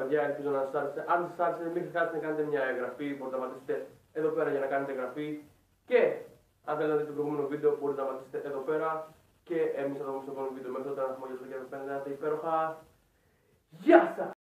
παιδιά, ελπίζω να σας άρεσε. Αν σας άρεσε, μην ξεχάσετε να κάνετε μια εγγραφή. Μπορείτε να πατήσετε εδώ πέρα για να κάνετε εγγραφή. Και αν θέλετε να δείτε το προηγούμενο βίντεο, μπορείτε να πατήσετε εδώ πέρα. Και εμείς θα δούμε στο επόμενο βίντεο. Μέχρι τότε να έχουμε για το 2050 υπέροχα. Γεια σας!